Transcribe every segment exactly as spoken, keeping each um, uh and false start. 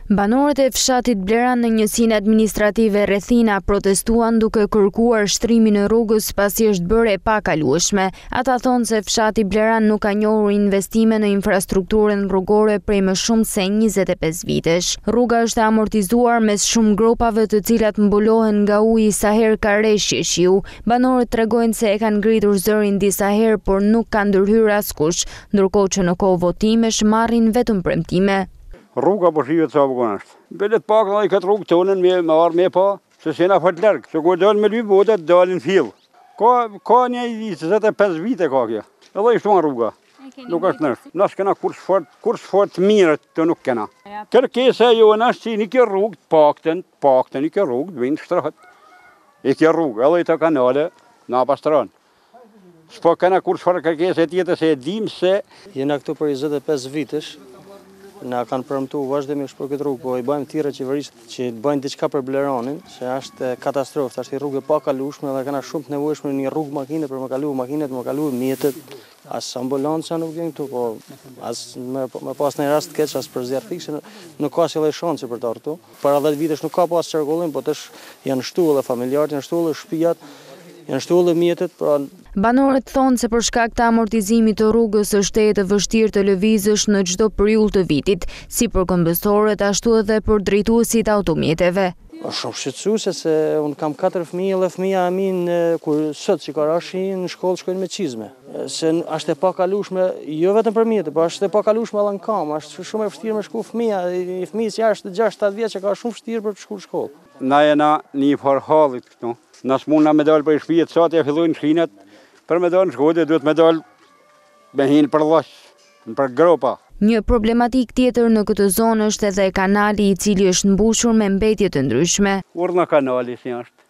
Banorët e fshatit Bleran në njësinë administrative Rethina protestuan duke kërkuar shtrimin e rrugës pasi është bërë e pakalueshme. Ata thonë se fshati Bleran nuk ka njohur investime në infrastrukturën rrugore prej më shumë se njëzet e pesë vitesh. Rruga është amortizuar mes shumë gropave të cilat mbulohen nga uji sa herë ka rreshje shiu. Banorët tregojnë se e kanë ngritur zërin disa herë, por nuk ka ndërhyrë askush, ndërkohë që në kohë votimesh marrin vetëm premtime. Rruga po shihet sa po është. Belet pak në këtë rrugë tonën me marr me pa, se s'na fat larg, se kur dal me ly botat dalin fill. Ka ka një njëzet e pesë vite ka kjo. Edhe ishtu rruga. Nuk është nësh. Nas kena kurs fort, kurs fort mirë të nuk kena. Kërkesa jona është që një kjo rrugë paktën, paktën një kjo rrugë vjen shtrahet. E kjo rrugë, edhe këto kanale na pastron. S'po kena kurs fort kërkesa tjetër se e dim se jena këtu për njëzet e pesë vitesh. Na kanë premtuar vazhdimisht për këtë rrugë, po i bëjmë thirrje qeverisë që të bëjnë diçka për Bleranin, se është katastrofë, është një rrugë e pakalueshme dhe kanë shumë të nevojshme një rrugë makine për më kalu makinet, më kalu mjetet, as ambulanca nuk vjen këtu, po as më, më pas në rast të keq as për zjarr fikse nuk ka asnjë shanse për të ardhur këtu. Para dhjetë vitesh nuk ka pas çarkullim, po tash janë shtuar edhe familjarët, janë shtuar shtëpiat, janë shtuar mjetet, pra. Banorët thonë se për shkak të amortizimit të rrugës është e të vështirë të lëvizësh në çdo periudhë të vitit, si për këmbësorët ashtu edhe për drejtuesit automjeteve. Është shumë shqetësuese se unë kam katër fëmijë dhe fëmia e min kur sot që ka rashin në shkollë shkojnë me çizme. Se është e pakalueshme jo vetëm për mjetë, por është e pakalueshme edhe në kam, është shumë e vështirë me shku fëmia, i fëmijës jashtë gjashtë shtatë vjeç që ka shumë vështirë për të shkuar në shkollë. Na jena një farhallit këtu. Na s'mund na me dal për shtëpi sa të fillojnë shkinat. Për me dalë në shkodje, duhet me dalë me hinë për lash, për gropa. Një problematik tjetër në këtë zonë është edhe kanali i cili është mbushur me mbetje të ndryshme. Urna kanali si është.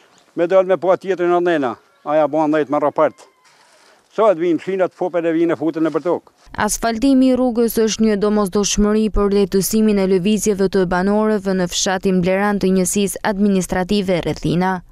Me dalë me pa tjetër në nena, aja banë dhejtë me rapart. Sa të vinë shinat, popet e vinë e futën në për tokë. Asfaltimi i rrugës është një domosdoshmëri për lehtësimin e lëvizjeve të banorëve në fshatin Bleran të njësisë administrative Rethina.